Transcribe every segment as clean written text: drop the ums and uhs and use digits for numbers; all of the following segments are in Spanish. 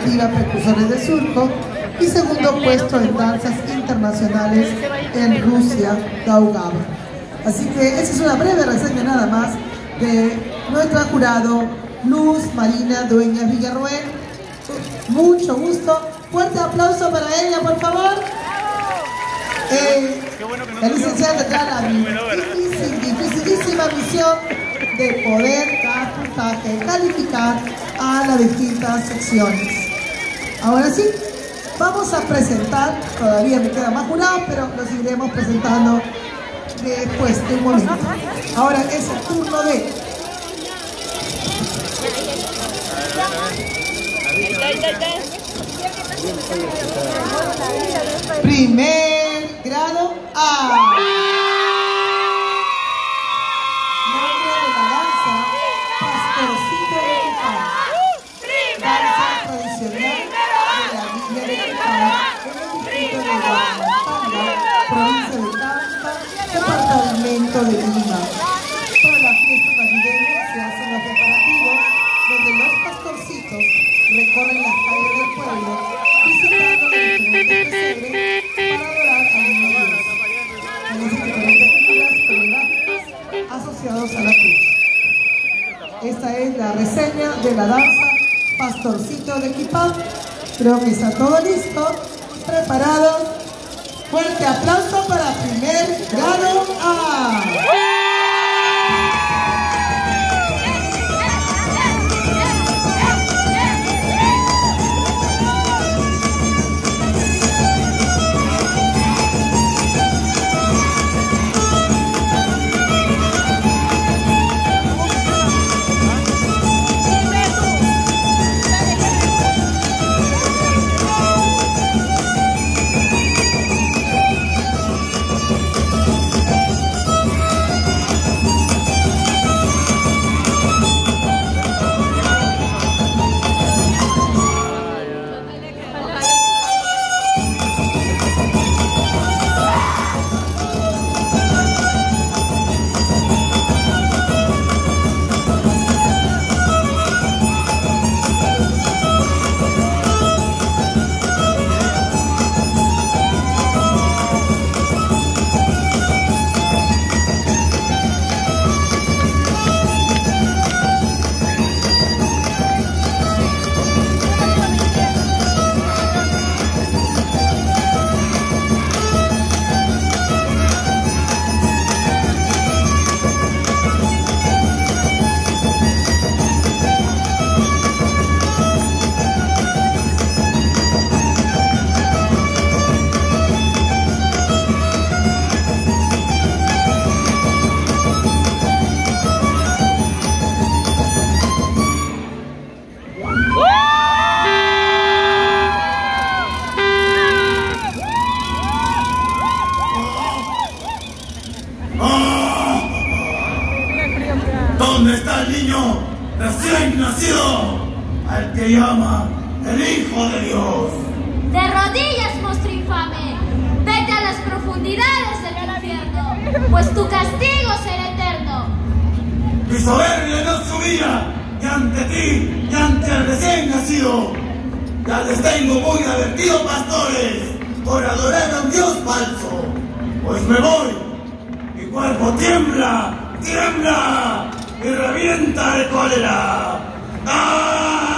cooperativa Precursores de Surco y segundo puesto en danzas internacionales en Rusia, Daugava. Así que esa es una breve reseña nada más de nuestra jurado Luz Marina Dueñas Villarroel. Mucho gusto. Fuerte aplauso para ella, por favor. La licenciada tendrá la dificilísima misión de poder dar puntaje, calificar a las distintas secciones. Ahora sí, vamos a presentar, todavía me quedan más jurados, pero los iremos presentando después de un momento. Ahora es el turno de... Primer grado A. Nombre de la danza, Pastorcito de Equipar. Danza tradicional de la Villa de Equipar, en el distrito de Guadalajara, provincia de Tanta, departamento de Lima. Para la fiesta navideña se hacen los preparativos donde los pastorcitos recorren las calles del pueblo visitando los diferentes pesebres para adorar al niño Dios. En las diferentes figuras coreográficas asociados a la cruz. Esta es la reseña de la danza Pastorcito de Equipar. Creo que está todo listo, preparados. Fuerte aplauso para primer grado A. ¿Dónde está el niño recién nacido al que llama el Hijo de Dios? De rodillas, monstruo infame, vete a las profundidades del infierno, pues tu castigo será eterno. Mi soberbia no subía, ni ante ti, ni ante el recién nacido. Ya les tengo muy advertido, pastores, por adorar a un Dios falso. Pues me voy, mi cuerpo tiembla, tiembla, y revienta de cólera. ¡Ah!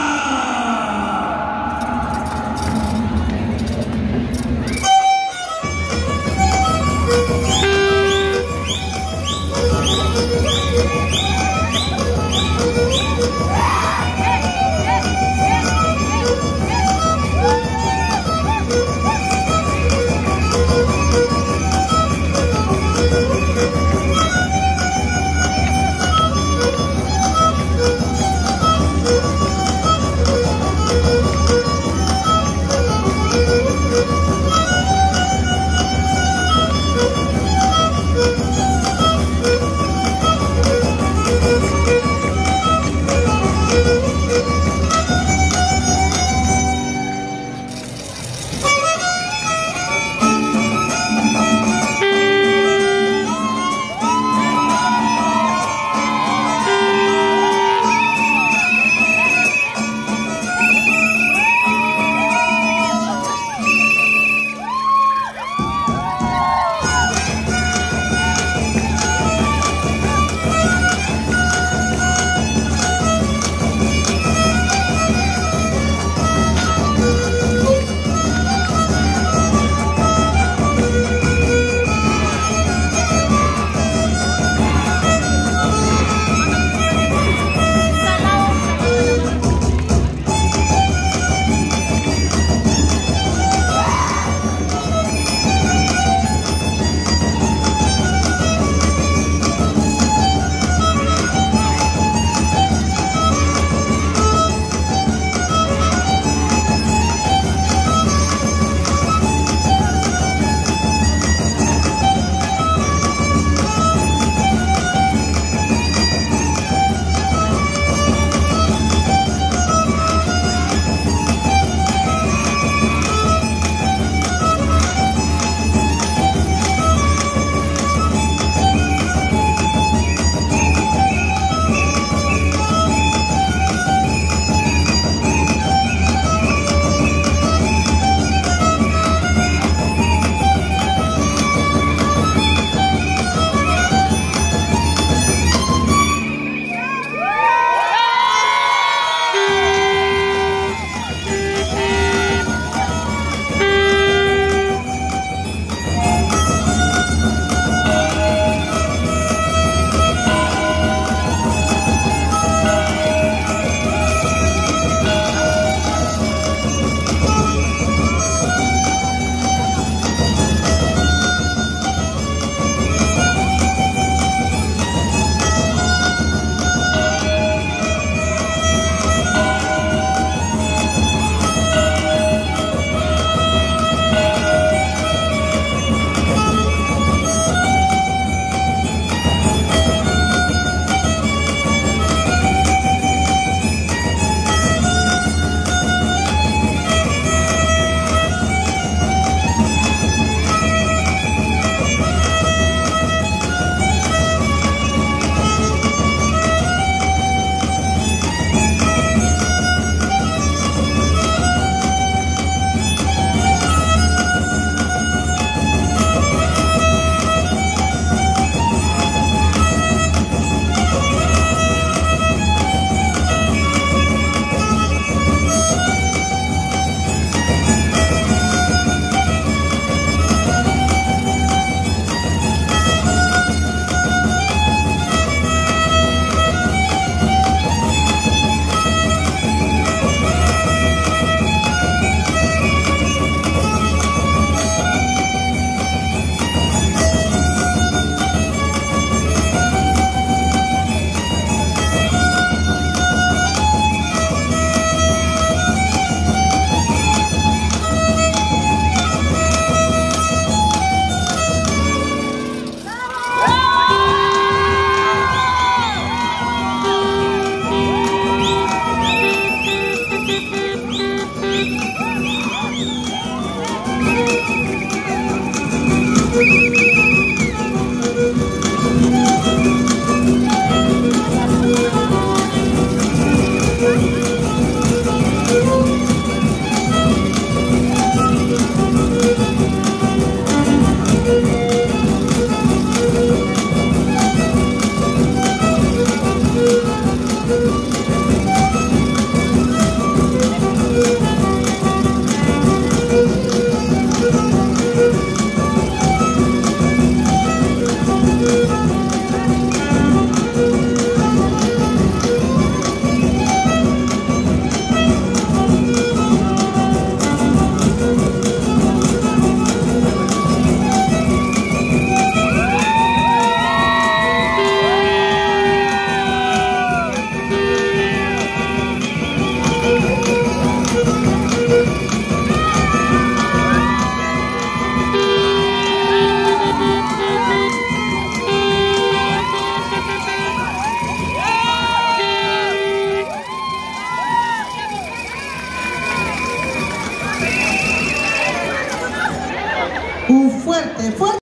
Un fuerte, fuerte.